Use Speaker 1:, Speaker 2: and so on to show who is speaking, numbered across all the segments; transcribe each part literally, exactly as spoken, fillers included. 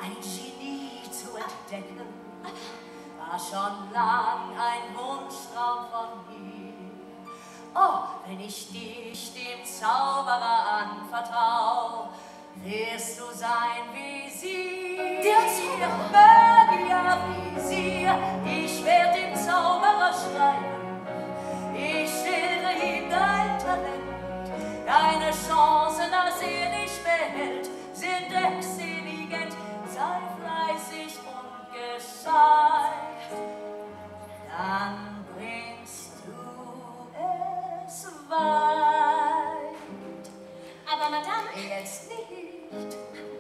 Speaker 1: ein Genie zu entdecken, war schon lang ein Wunschtraum von mir. Oh, wenn ich dich dem Zauberer anvertrau, wirst du sein wie sie.
Speaker 2: Der Zauberer?
Speaker 1: Magier wie sie. Ich werd dem Zauberer schreiben, ich schildere ihm dein Talent. Deine Chancen, dass er dich behält, sind exzellent. Sei fleißig und gescheit, dann bringst du es weit.
Speaker 2: Aber Madame,
Speaker 1: Jetzt nicht.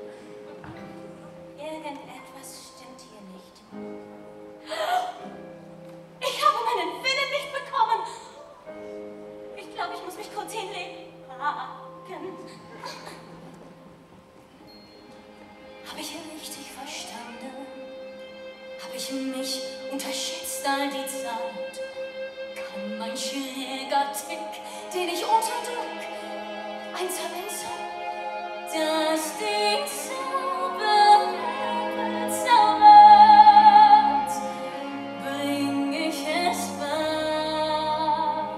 Speaker 2: irgendetwas stimmt hier nicht. Ich habe meinen Willen nicht bekommen. Ich glaube, ich muss mich kurz hinlegen. Haken. Habe ich richtig verstanden? Habe ich mich unterschätzt all die Zeit? Kann mein schräger Tick, den ich unterdrück, ein Talent sein, das den Zauberer zaubert, bring ich es bald.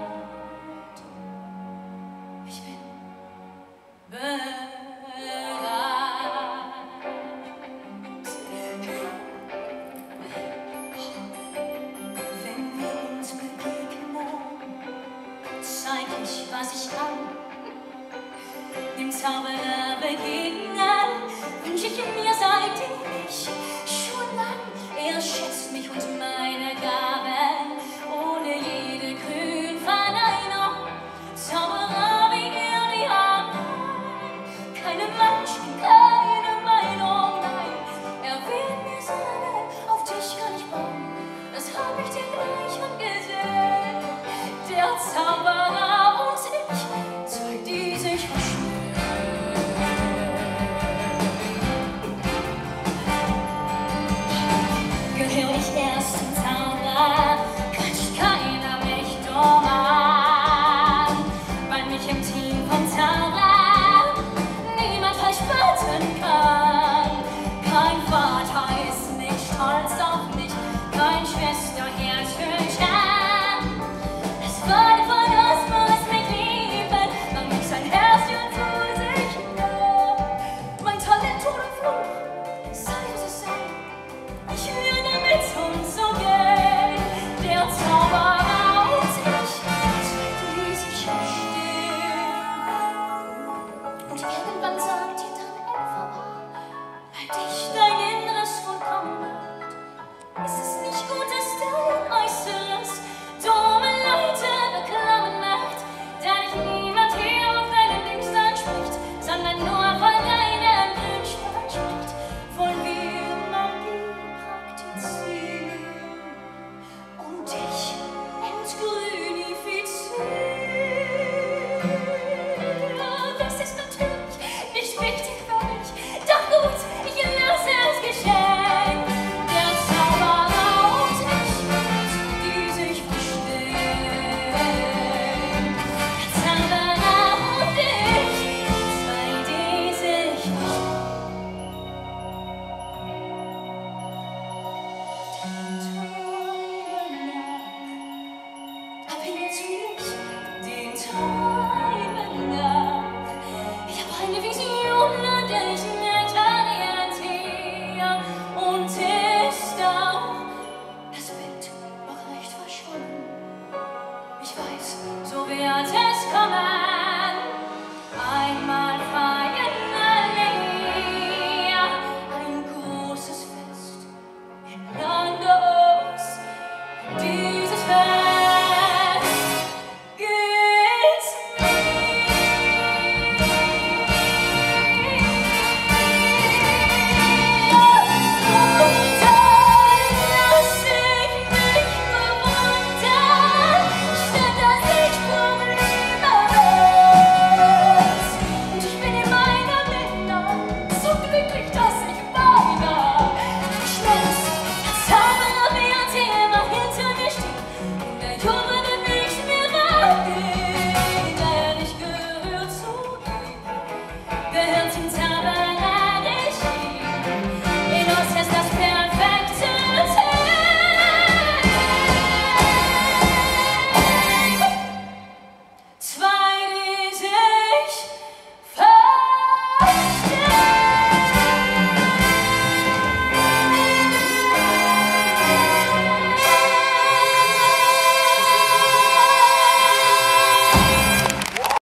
Speaker 2: Ich bin bereit. Wenn wir uns begegnen, zeig ich, was ich kann. Dem Zauberer begegnen, wünsch ich in mir seitdem ich schon lang. Er schätzt mich und meine Gaben ohne jede Grünverneinung. Zauberer wie er, die haben keine Menschen, keine Meinung, nein. Er wird mir sagen, auf dich kann ich bauen, das hab ich dir gleich angesehen. Der Zauberer und ich, zwei, die sich verstehen. Gehör ich erst zum Zauberer, quatscht keiner mich dumm an, weil mich im Team vom Zauberer niemand verspotten kann. Kein Vater ist nicht stolz auf mich, kein Schwesterherz fühlt an. Es wurde von uns muss mich lieben, man muss sein Herz ja zu sich nehmen. Mein Talent oder Fluch, sei es sei. Ich werde mit umzugehen, der Zauberer und ich, die sich verstehen. Und irgendwann sagt ihr dann einfach, halt dich